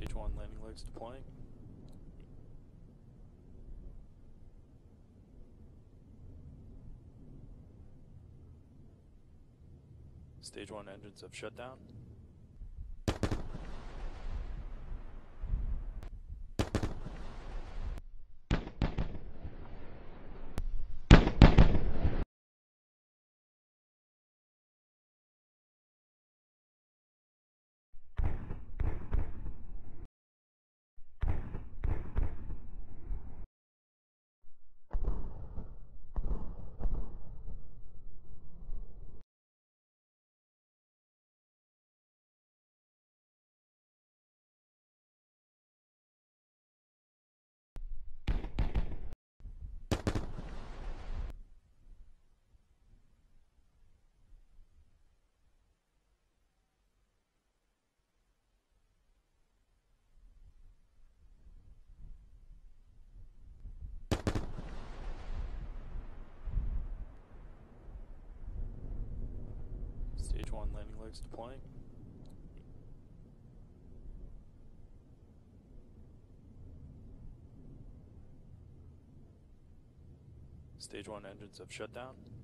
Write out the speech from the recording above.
Stage 1 landing legs deploying. Stage 1 engines have shut down. Stage 1 landing legs deploying. Stage 1 engines have shut down.